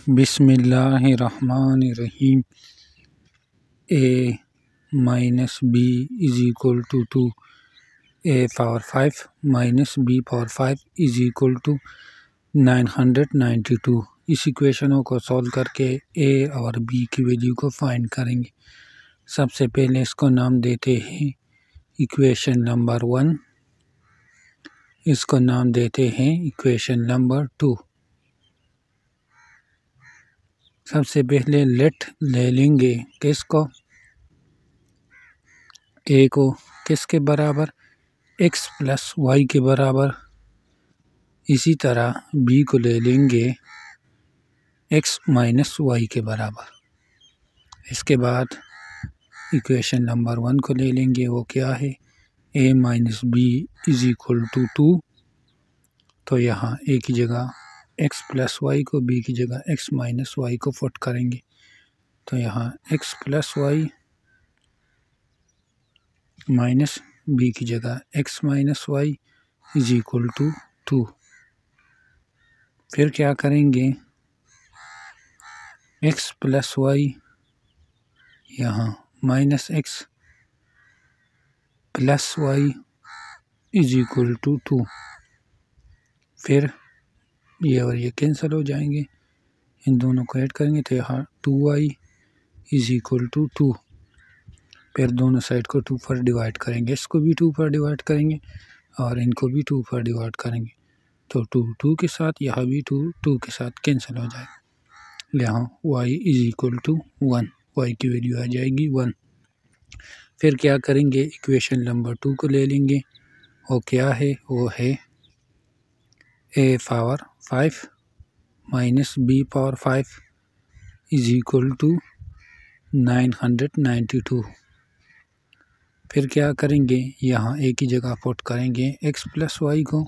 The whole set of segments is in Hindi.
बिस्मिल्लाहिर्रहमानिर्रहीम। a minus b is equal to 2, a power 5 minus b power 5 is equal to 992। इस इक्वेशनों को सॉल्व करके a और b की वैल्यू को फाइंड करेंगे। सबसे पहले इसको नाम देते हैं इक्वेशन नंबर 1, इसको नाम देते हैं इक्वेशन नंबर 2। सबसे पहले लेट ले लेंगे किसको, a को किसके बराबर, x प्लस वाई के बराबर। इसी तरह b को ले लेंगे x माइनस वाई के बराबर। इसके बाद इक्वेशन नंबर 1 को ले लेंगे, वो क्या है, a minus B is equal to 2। तो यहाँ a की जगह x प्लस वाई को, b की जगह x माइनस वाई को पुट करेंगे। तो यहाँ x plus Y minus b की जगह x minus Y is equal to 2। फिर क्या करेंगे, x प्लस वाई यहाँ minus x plus Y is equal to 2। फिर ये और ये कैंसिल हो जाएंगे, इन दोनों को ऐड करेंगे तो यहाँ 2y इज इक्वल टू 2। फिर दोनों साइड को 2 पर डिवाइड करेंगे, इसको भी 2 पर डिवाइड करेंगे और इनको भी 2 पर डिवाइड करेंगे। तो 2 के साथ यहाँ भी 2 के साथ कैंसिल हो जाएगा। यहाँ y is equal to 1, y की वैल्यू आ जाएगी 1। फिर क्या करेंगे, इक्वेशन नंबर 2 को ले लेंगे, वो क्या है, वो है a power 5 minus b power 5 is equal to 992। फिर क्या करेंगे, यहाँ a की जगह पुट करेंगे x प्लस वाई को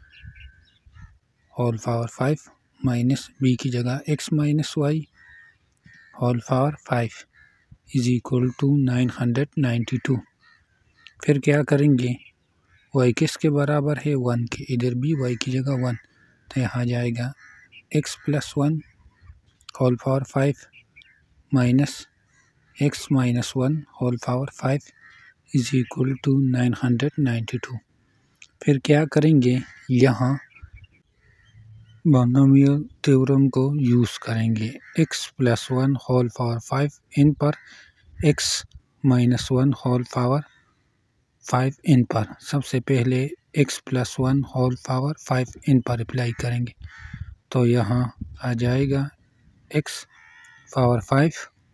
होल पावर 5 माइनस b की जगह x minus Y whole power 5 is equal to 992। फिर क्या करेंगे, y किसके बराबर है, 1 के, इधर भी y की जगह 1। तो यहाँ जाएगा x plus 1 whole power 5 minus x minus 1 whole power 5 is equal to 992। फिर क्या करेंगे, यहाँ बाइनोमियल थ्योरम को यूज़ करेंगे, x प्लस 1 होल पावर 5 इन पर x माइनस 1 होल पावर 5 इन पर। सबसे पहले x प्लस 1 होल पावर 5 इन पर अप्लाई करेंगे। तो यहाँ आ जाएगा x power 5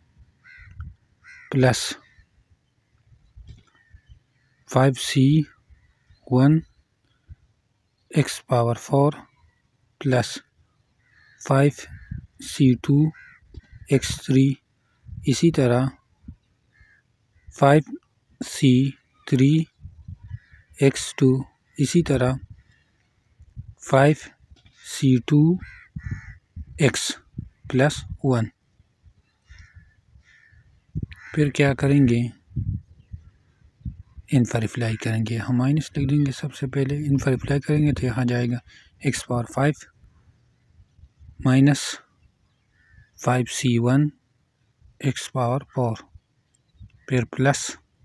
plus 5c1 x power 4 plus 5c2 x3, इसी तरह 5c3 x2, इसी तरह 5c2 x प्लस 1। फिर क्या करेंगे, इन पर अप्लाई करेंगे, हम माइनस लिख देंगे। सबसे पहले इन पर अप्लाई करेंगे तो यहाँ जाएगा x power 5 minus 5c1 x power 4, फिर plus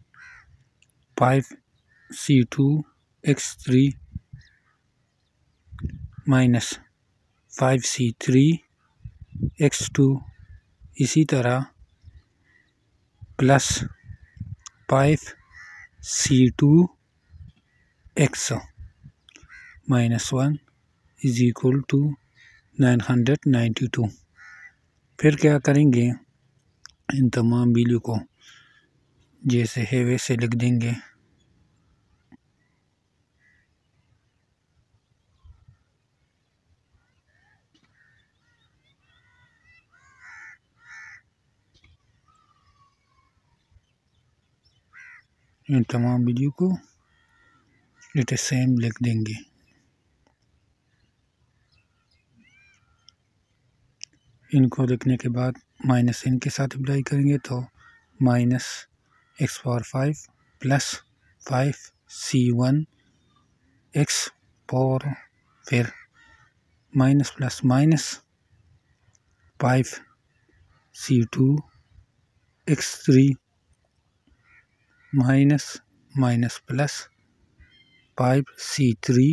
5c2 x3 minus 5c3 x2, इसी तरह plus 5c2 x minus 1 is equal to 992। फिर क्या करेंगे, इन तमाम वैल्यू को जैसे है वैसे लिख देंगे। इन तमाम वैल्यू को इट सेम लिख देंगे। इनको लिखने के बाद माइनस इनके साथ अप्लाई करेंगे तो minus x power 5 plus 5c1 x power, फिर minus plus minus 5c2 x3 minus minus plus 5c3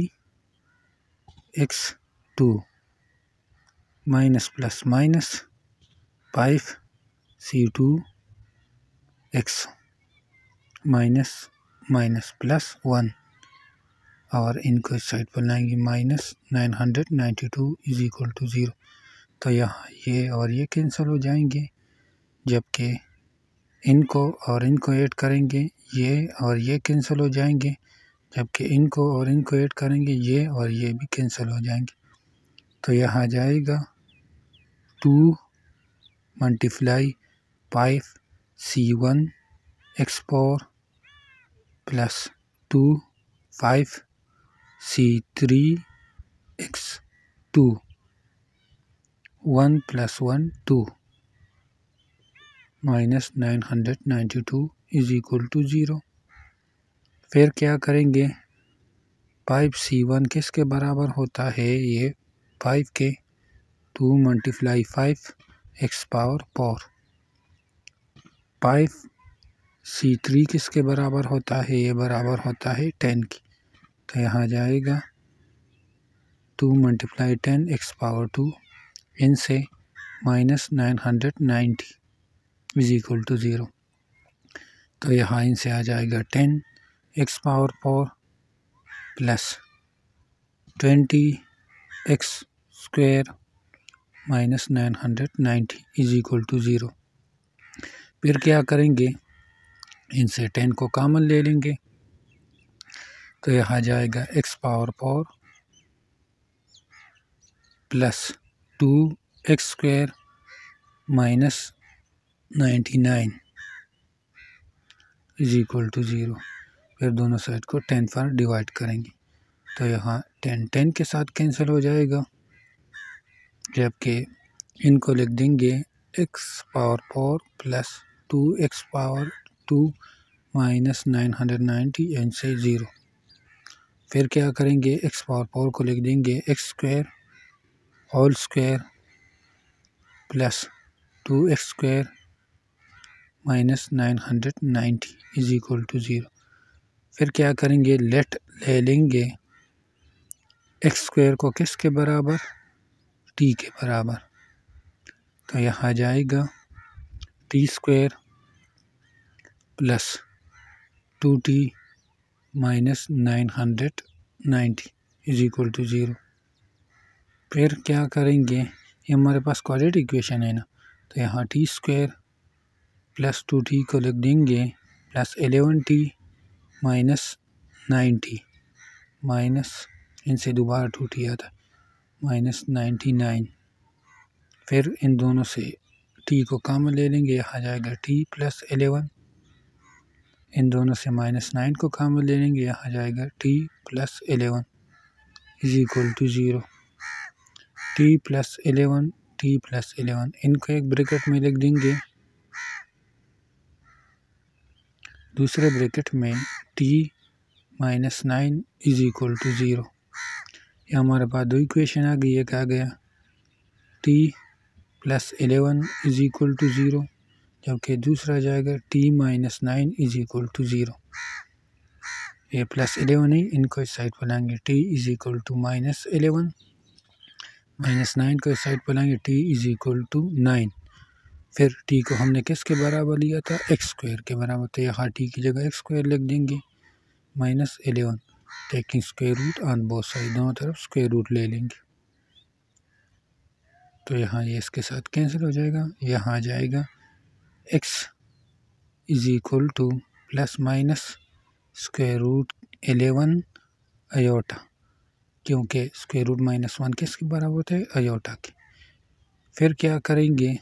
x2 minus plus minus 5c2 x minus minus plus 1 और इनको इस साइड पर लाएंगे माइनस 992 इज इक्वल टू 0। तो यहाँ ये और ये कैंसिल हो जाएंगे, जबकि इनको और इनको ऐड करेंगे ये और ये कैंसिल हो जाएंगे, जबकि इनको और इनको ऐड करेंगे ये और ये भी कैंसिल हो जाएंगे। तो यहाँ जाएगा 2 multiply 5c1 x4 plus 2 5c3 x2 1 plus 1 2 minus 992 is equal to 0। फिर क्या करेंगे, 5c1 किसके बराबर होता है, ये 5 के 2 मल्टीप्लाई 5 x पावर 4। 5c3 किसके बराबर होता है, ये बराबर होता है 10 की। तो यहाँ जाएगा 2 मल्टीप्लाई 10 x पावर 2 इनसे माइनस 990 इज इक्वल टू 0। तो यहाँ इनसे आ जाएगा 10 x power 4 plus 20 x square minus 990 is equal to 0। फिर क्या करेंगे, इनसे 10 को कॉमन ले लेंगे, तो यहाँ जाएगा x power 4 plus 2x square minus 99 is equal to 0। फिर दोनों साइड को 10 पर डिवाइड करेंगे, तो यहाँ 10 के साथ कैंसिल हो जाएगा, जबकि इनको लिख देंगे x power 4 plus 2x power 2 minus 990 इनसे 0। फिर क्या करेंगे, x पावर 4 को लिख देंगे x square whole square plus 2x square minus 990 is equal to 0। फिर क्या करेंगे, लेट ले लेंगे x स्क्वायर को किसके बराबर, t के बराबर। तो यहाँ जाएगा t square plus 2t minus 990 is equal to 0। फिर क्या करेंगे, ये हमारे पास क्वाड्रेटिक इक्वेशन है ना, तो यहाँ t स्क्वायर प्लस 2t को लिख देंगे प्लस 11t माइनस 90 माइनस इनसे दोबारा 2t आता है माइनस 99। फिर इन दोनों से t को कॉमन ले लेंगे, यहाँ जाएगा t प्लस 11, इन दोनों से माइनस 9 को कॉमन ले लेंगे, यहाँ जाएगा t plus 11 is equal to 0। t plus 11 इनको एक ब्रैकेट में लिख देंगे, दूसरे ब्रैकेट में t minus 9 is equal to 0। ये हमारे पास दो इक्वेशन आ गई, एक आ गया t plus 11 is equal to 0, जबकि दूसरा जाएगा t minus 9 is equal to 0। ये प्लस 11 है, इनको इस साइड पर लाएंगे t is equal to minus 11, minus 9 को इस साइड पर लाएंगे t इज इक्वल टू 9। फिर t को हमने किसके बराबर लिया था, x स्क्वायर के बराबर, तो यहाँ t की जगह x स्क्वायर लिख देंगे minus 11 taking square root on both side, दोनों तरफ स्क्वायर रूट ले लेंगे। तो यहाँ ये इसके साथ कैंसिल हो जाएगा, यहाँ आ जाएगा x is equal to plus minus square root 11 iota, क्योंकि स्क्वायर रूट माइनस 1 किसके बराबर होता है, अयोटा के। फिर क्या करेंगे,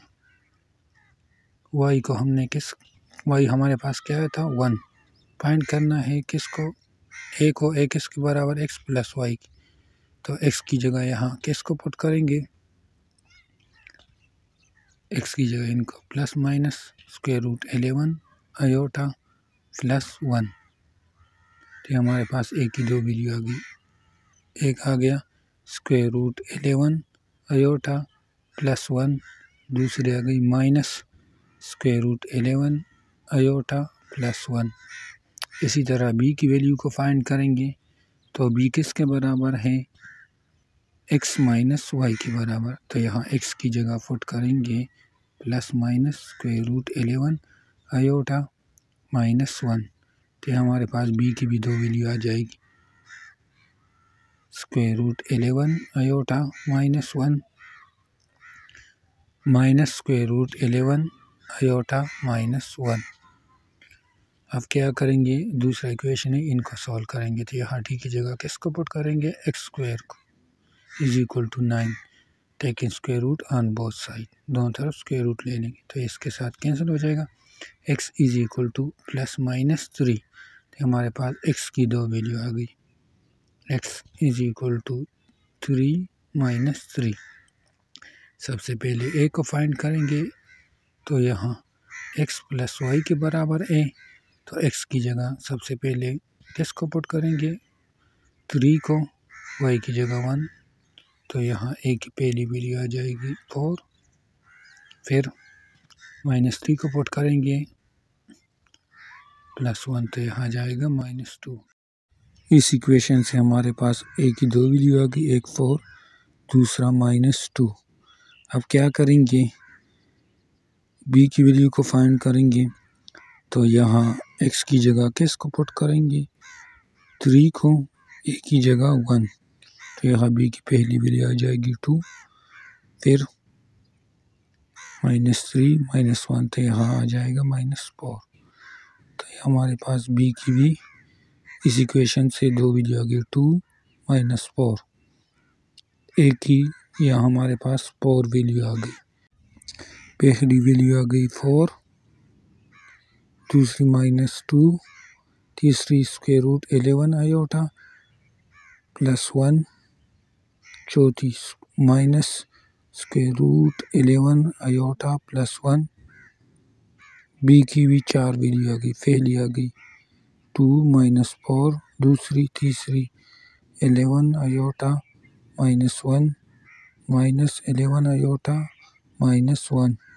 y को हमने y हमारे पास क्या आया था 1, फाइंड करना है किसको, a को, a किसके बराबर x प्लस y की, तो x की जगह यहाँ किसको पुट करेंगे, x की जगह इनको plus minus square root 11 iota plus 1। तो हमारे पास a की दो वैल्यू आ गई, एक आ गया स्क्वायर रूट 11 अयोटा प्लस 1 दूसरी आ गई -√11 आयोटा प्लस 1। इसी तरह b की वैल्यू को फाइंड करेंगे तो b किसके बराबर है, x माइनस वाई के बराबर। तो यहाँ x की जगह पुट करेंगे ±√11 आयोटा -1। तो हमारे पास b की भी दो वैल्यू आ जाएगी, √11 आयोटा -1 -√11 आयोटा -1। अब क्या करेंगे, दूसरा इक्वेशन है, इनको सॉल्व करेंगे। तो यहाँ t की जगह किसको पुट करेंगे, x² को = 9, taking square root on both side, दोनों तरफ स्क्वायर रूट ले लेंगे तो इसके साथ कैंसिल हो जाएगा। x = ±3, तो हमारे पास x की दो वैल्यू आ गई, x = 3 - 3। सबसे पहले a को फाइंड करेंगे तो यहाँ x + y के बराबर a, तो x की जगह सबसे पहले किसको पुट करेंगे, 3 को, y की जगह 1, तो यहाँ a की पहली वैल्यू आ जाएगी 4। फिर -3 को पुट करेंगे +1, तो यहाँ जाएगा -2। इस इक्वेशन से हमारे पास a की दो वैल्यू आ गई, एक 4, दूसरा -2। अब क्या करेंगे, b की वैल्यू को फाइंड करेंगे तो यहाँ x की जगह किसको पुट करेंगे, 3 को, a की जगह 1, तो यहाँ b की पहली वैल्यू आ जाएगी 2। फिर -3 -1, तो यहाँ आ जाएगा -4। तो हमारे पास b की भी इस इक्वेशन से दो वैल्यू आ गई, 2 -4। a की यहाँ हमारे पास 4 वैल्यू आ गई, पहली वैल्यू आ गई 4, दूसरी -2, तीसरी √11 आयोटा +1, चौथी -√11 आयोटा +1। b की भी 4 वैल्यू आ गई, पहली आ गई 2 -4, दूसरी, तीसरी 11 आयोटा -1 -11 आयोटा -1।